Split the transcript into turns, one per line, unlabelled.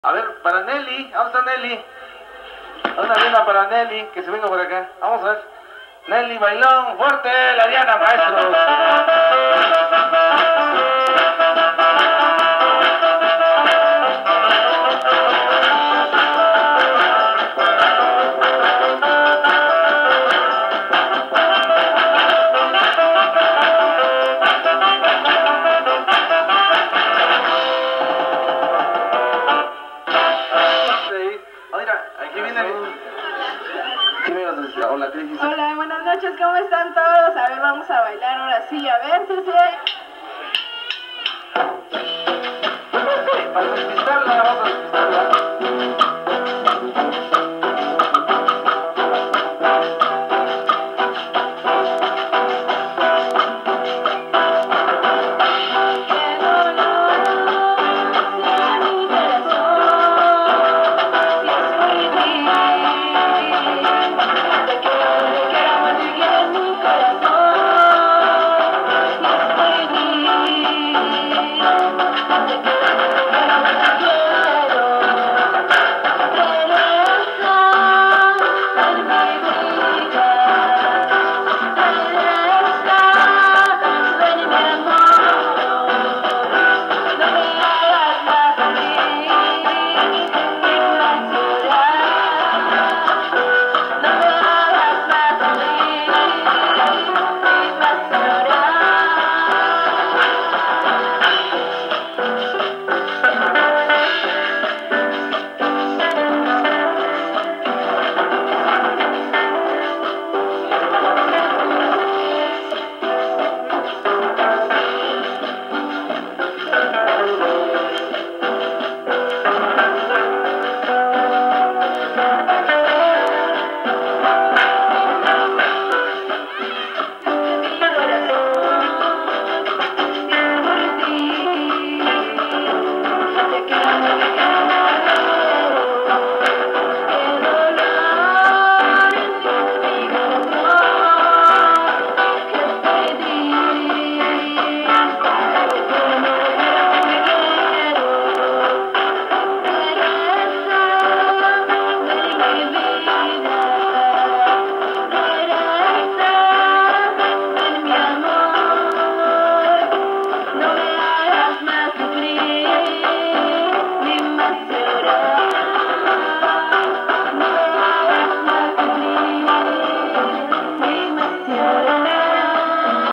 A ver, para Nelly, ¿dónde está Nelly? Una Diana para Nelly, que se venga por acá. Vamos a ver. Nelly, bailón, fuerte, la Diana, maestros. Aquí viene. ¿Qué me ibas a decir? Hola, ¿qué dijiste?
Hola, buenas noches, ¿cómo están todos? A ver, vamos a bailar ahora sí, a ver, sí.
Para despistarla, vamos a despistarla.